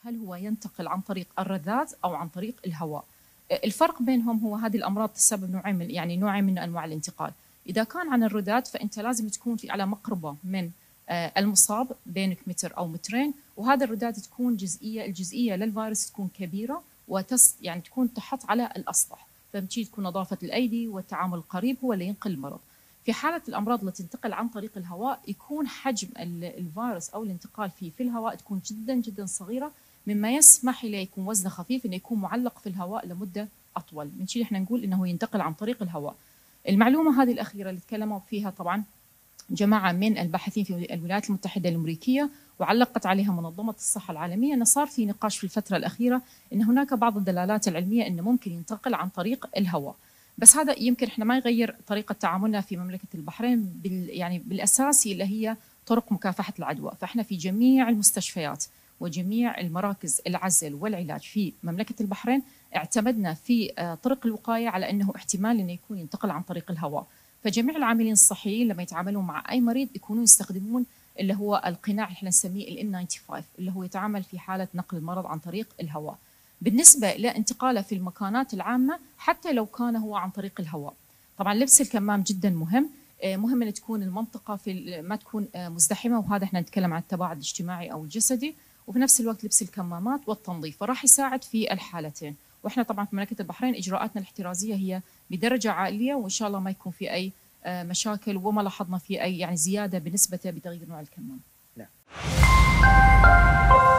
هل هو ينتقل عن طريق الرذاذ أو عن طريق الهواء. الفرق بينهم هو هذه الأمراض تسبب نوعين من أنواع الانتقال. إذا كان عن الرذاذ فأنت لازم تكون على مقربة من المصاب، بينك متر أو مترين، وهذا الرذاذ تكون الجزئية للفيروس تكون كبيرة يعني تكون تحط على الأسطح، فبتجي تكون نظافة الأيدي والتعامل القريب هو اللي ينقل المرض. في حالة الأمراض اللي تنتقل عن طريق الهواء يكون حجم الفيروس أو الانتقال فيه في الهواء تكون جدا جدا صغيرة، مما يسمح له يكون وزنه خفيف إنه يكون معلق في الهواء لمدة أطول، من شيء إحنا نقول إنه ينتقل عن طريق الهواء. المعلومة هذه الأخيرة اللي تكلموا فيها طبعا جماعة من الباحثين في الولايات المتحدة الأمريكية، وعلقت عليها منظمة الصحة العالمية، أن صار في نقاش في الفترة الأخيرة أن هناك بعض الدلالات العلمية أنه ممكن ينتقل عن طريق الهواء. بس هذا يمكن احنا ما يغير طريقة تعاملنا في مملكة البحرين يعني بالأساس اللي هي طرق مكافحة العدوى. فاحنا في جميع المستشفيات وجميع المراكز العزل والعلاج في مملكة البحرين اعتمدنا في طرق الوقاية على أنه احتمال أنه يكون ينتقل عن طريق الهواء. فجميع العاملين الصحيين لما يتعاملون مع أي مريض يكونون يستخدمون اللي هو القناع اللي احنا نسميه ال N95 اللي هو يتعامل في حالة نقل المرض عن طريق الهواء. بالنسبة لانتقاله في المكانات العامة حتى لو كان هو عن طريق الهواء، طبعا لبس الكمام جدا مهم أن تكون المنطقة ما تكون مزدحمة، وهذا احنا نتكلم عن التباعد الاجتماعي أو الجسدي، وفي نفس الوقت لبس الكمامات والتنظيف، فراح يساعد في الحالتين. واحنا طبعا في مملكة البحرين إجراءاتنا الاحترازية هي بدرجة عالية، وإن شاء الله ما يكون في أي مشاكل، وما لاحظنا في أي يعني زيادة بنسبة بتغيير نوع الكمام. نعم.